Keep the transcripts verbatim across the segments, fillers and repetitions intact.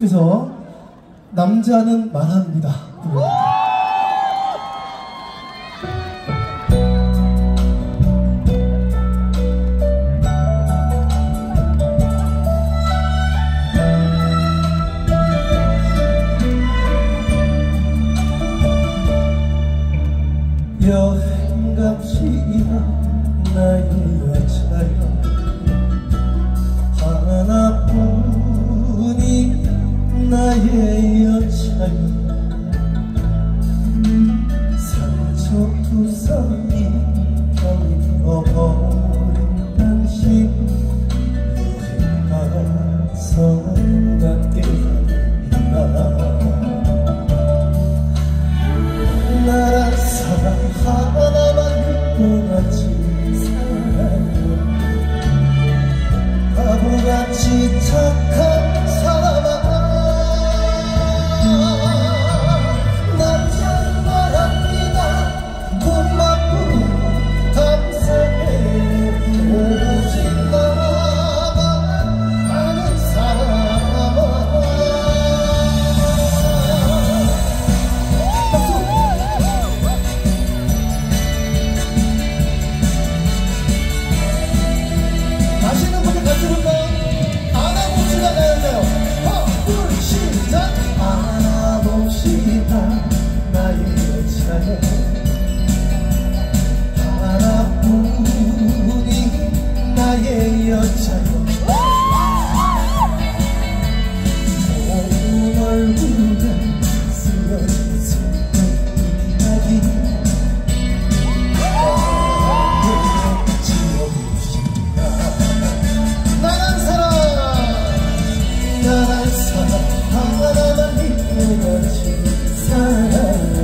그래서 남자는 말합니다. 여행 갑시다 나의 여자여 하나뿐이 나의 여자여 산초투성이 경어버린 당신 여행 가서 갖게 합니다. 나란 사랑 하나만 믿고 같이 살아요. 바보같이 착한 사람아 남자는 말합니다. 고맙고 감사해요. 오직 나만 아는 사람아 아시는 분들 같이 볼까요? 안아봅시다 나였나요? 하나 둘 시작! 안아봅시다 나의 여자여 하나뿐이 나의 여자여 좋은 얼굴에 쓰여진 슬픈 이야기 나란 사랑 하나만 믿고 같이 살아요.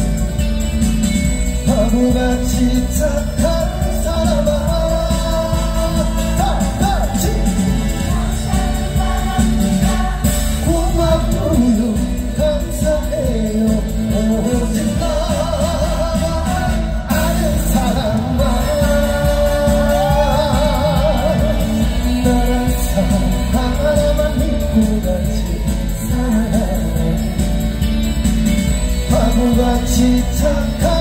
바보같이 착한 사람아 다같이 고맙고요 감사해요. 오직 나만 아는 사람만 나란 사랑 하나만 믿고 같이 바보같이 착한